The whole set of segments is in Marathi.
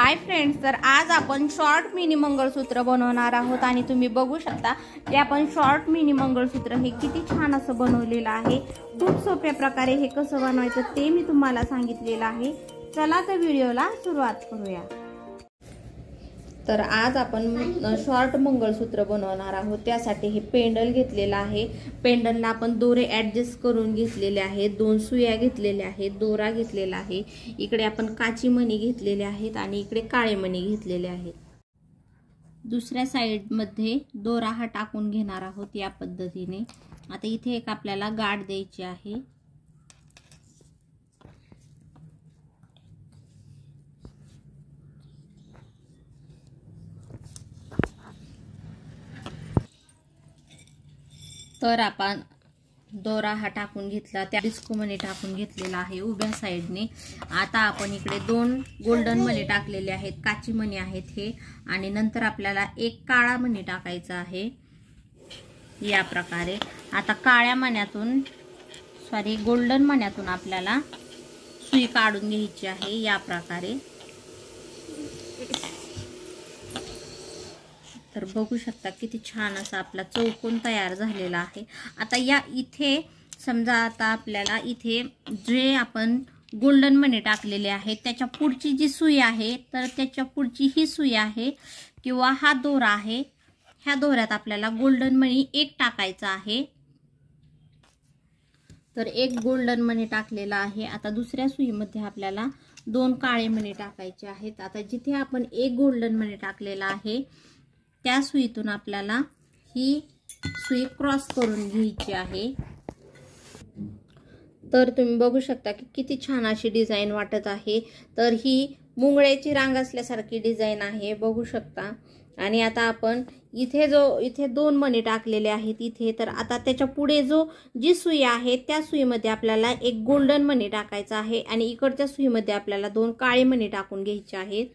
हाय फ्रेंड्स, तर आज आपण शॉर्ट मिनी मंगळसूत्र बनवणार आहोत आणि तुम्ही बघू शकता की आपण शॉर्ट मिनी मंगळसूत्र हे किती छान असं बनवलेलं आहे। खूप सोप्या प्रकारे हे कसं बनवायचं ते मी तुम्हाला सांगितलेलं आहे। चला तर व्हिडिओला सुरुवात करूया। तर आज आपण शॉर्ट मंगळसूत्र बनवणार आहोत। त्यासाठी हे पेंडल घेतलेला आहे। पेंडलला आपण दोरे ॲडजस्ट करून घेतलेले आहेत। 2 सुया घेतलेल्या आहेत, दोरा घेतलेला आहे। इकडे आपण काची मणी घेतलेले आहेत आणि इकडे काळे मणी घेतलेले आहेत। दुसऱ्या साइड मध्ये दोरा हा टाकून घेणार आहोत या पद्धतीने। आता इथे एक आपल्याला गाठ द्यायची आहे। तर आपण दोरा हा टाकून घेतला, त्या डिस्को मणी टाकून घेतलेला आहे उभ्या साइडने। आता आपण इकडे 2 गोल्डन मणी टाकलेले आहेत, काची मणी आहेत हे, आणि नंतर आपल्याला एक काळा मणी टाकायचा आहे या प्रकारे। आता काळ्या मण्यातून गोल्डन मण्यातून आपल्याला सुई काढून घ्यायची आहे या प्रकारे। तर बघू शकता किती छान असा आपला चौकोन तयार झालेला आहे। आता या इथे समजा आता आपल्याला इथे जे आपण गोल्डन मणी टाकलेले आहेत त्याच्या पुढची जी सुई आहे, तर त्याच्या पुढची ही सुई आहे किंवा हा दोरा आहे, ह्या दोऱ्यात आपल्याला गोल्डन मणी एक टाकायचा आहे। तर एक गोल्डन मणी टाकलेला आहे। आता दुसऱ्या सुईमध्ये आपल्याला 2 काळे मणी टाकायचे आहेत। आता जिथे आपण एक गोल्डन मणी टाकलेला आहे त्या सुईतून आपल्याला ही सुई क्रॉस करून घ्यायची आहे। तर तुम्ही बघू शकता की किती छान अशी डिझाइन वाटत आहे। तर ही मुंगळ्याची रांग असल्यासारखी डिझाइन आहे, बघू शकता। आणि आता आपण इथे 2 मणी टाकलेले आहेत इथे, तर आता त्याच्या पुढे जी सुई आहे त्या सुईमध्ये आपल्याला एक गोल्डन मणी टाकायचा आहे आणि इकडच्या सुईमध्ये आपल्याला 2 काळे मणी टाकून घ्यायचे आहेत।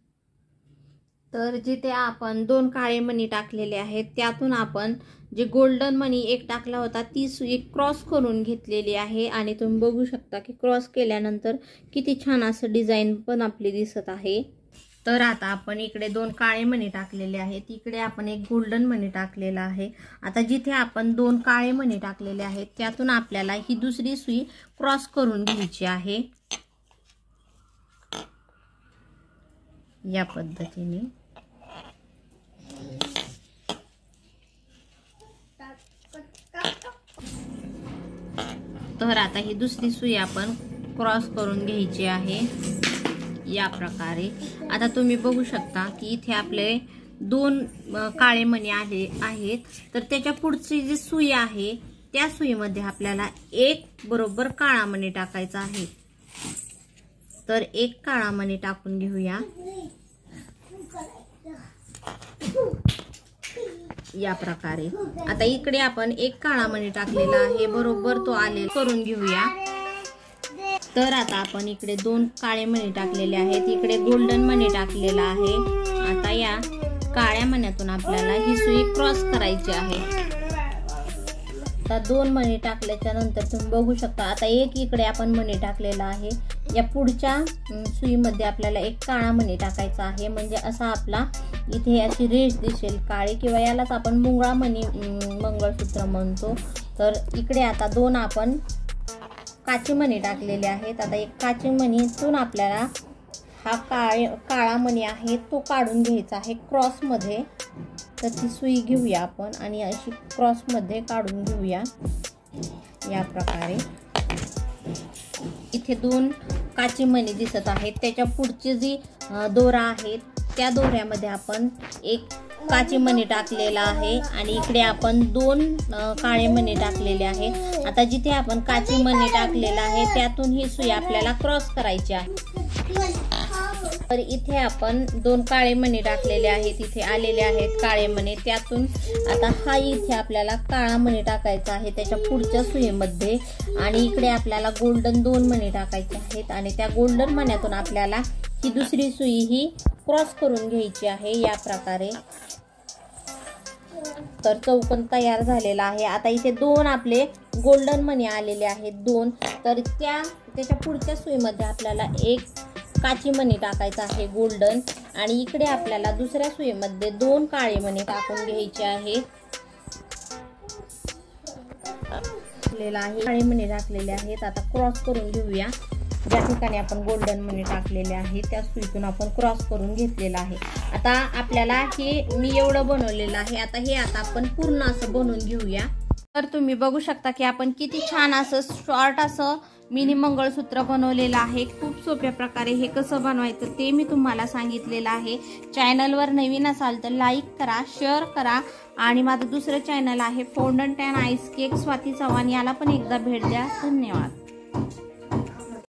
तर जिथे आपण 2 काळे मणी टाकलेले आहेत त्यातून आपण जे गोल्डन मणी एक टाकला होता ती सुई क्रॉस करून घेतलेली आहे। आणि तुम्ही बघू शकता की क्रॉस केल्यानंतर किती छान असं डिझाइन पण आपली दिसत आहे। तर आता आपण इकडे 2 काळे मणी टाकलेले आहेत, इकडे आपण एक गोल्डन मणी टाकलेला आहे। आता जिथे आपण 2 काळे मणी टाकलेले आहेत त्यातून आपल्याला ही दुसरी सुई क्रॉस करून घ्यायची आहे या पद्धतीने। तर आता ही दुसरी सुई आपण क्रॉस करून घ्यायची आहे या प्रकारे। आता तुम्ही बघू शकता की इथे आपले 2 काळे मणी आहेत, तर त्याच्या पुढची जी सुई आहे त्या सुईमध्ये आपल्याला एक बरोबर काळा मणी टाकायचा आहे। तर एक काळा मणी टाकून घेऊया या प्रकारे। आता इकडे आपण एक काळा मणी टाकलेला आहे, बरोबर तो आले करून घेऊया। तर आता आपण इकडे 2 काळे मणी टाकलेले आहेत, इकडे गोल्डन मणी टाकलेला आहे। आता या काळ्या मण्यातून आपल्याला ही सुई क्रॉस करायची आहे। आता 2 मणी टाकल्याच्या नंतर तुम्ही बघू शकता आता एक इकडे आपण मणी टाकलेला आहे, या पुढच्या सुईमध्ये आपल्याला एक काळा मणी टाकायचा आहे। म्हणजे असा आपला इथे अशी रेष दिसेल काळी, किंवा यालाच आपण मुंगळा मणी मंगळसूत्र म्हणतो। तर इकडे आता 2 आपण काची मणी टाकलेले आहेत। आता एक काची मणीतून आपल्याला हा काळा मणी आहे तो काढून घ्यायचा आहे क्रॉस मध्ये। तर ती सुई घेऊया आपण आणि अशी क्रॉस मध्ये काढून घेऊया या प्रकारे। इथे 2 काची मणी दिसत आहेत, त्याच्या पुढची जी दोरा आहे त्या दोऱ्यामध्ये आपण एक काची मणी टाकलेला आहे आणि इकडे आपण 2 काळे मणी टाकलेले आहे। आता जिथे आपण काची मणी टाकलेला आहे त्यातून ही सुई आपल्याला क्रॉस करायची आहे। तर इथे आपण 2 काळे मणी टाकलेले आहेत, इथे आलेले आहेत काळे मणी, त्यातून आता हा इथे आपल्याला काळा मणी टाकायचा आहे त्याच्या पुढच्या सुईमध्ये। आणि इकडे आपल्याला गोल्डन 2 मणी टाकायचे आहेत आणि त्या गोल्डन मण्यातून आपल्याला ही दुसरी सुई ही क्रॉस करून घ्यायची आहे या प्रकारे। तर चौकोन तयार झालेला आहे। आता इथे 2 आपले गोल्डन मणी आलेले आहेत 2, तर त्याच्या पुढच्या सुईमध्ये आपल्याला एक काची मणी टाकायचा आहे गोल्डन, आणि इकडे आपल्याला दुसऱ्या सुईमध्ये 2 काळे मणी टाकून घ्यायचे आहेत. काळे मणी टाकलेले आहेत. आता क्रॉस करून घेऊया. ज्या ठिकाणी आपण गोल्डन मणी टाकलेले आहे त्या सुईतून आपण क्रॉस करून घेतलेला आहे. आता आपल्याला हे मी एवढं बनवलेलं आहे. आता आपण पूर्ण असं बनवून घेऊया. तर तुम्ही बघू शकता की आपण किती छान असं शॉर्ट असं मिनी मंगळसूत्र बनवलेलं आहे. खूप सोप्या प्रकारे हे कसं बनवायचं ते मी तुम्हाला सांगितलेलं आहे. चॅनलवर नवीन असाल तर लाईक करा, शेअर करा, आणि माझं दुसरं चॅनल आहे fondant and ice cake Swati Chavan, याला पण एकदा भेट द्या. धन्यवाद.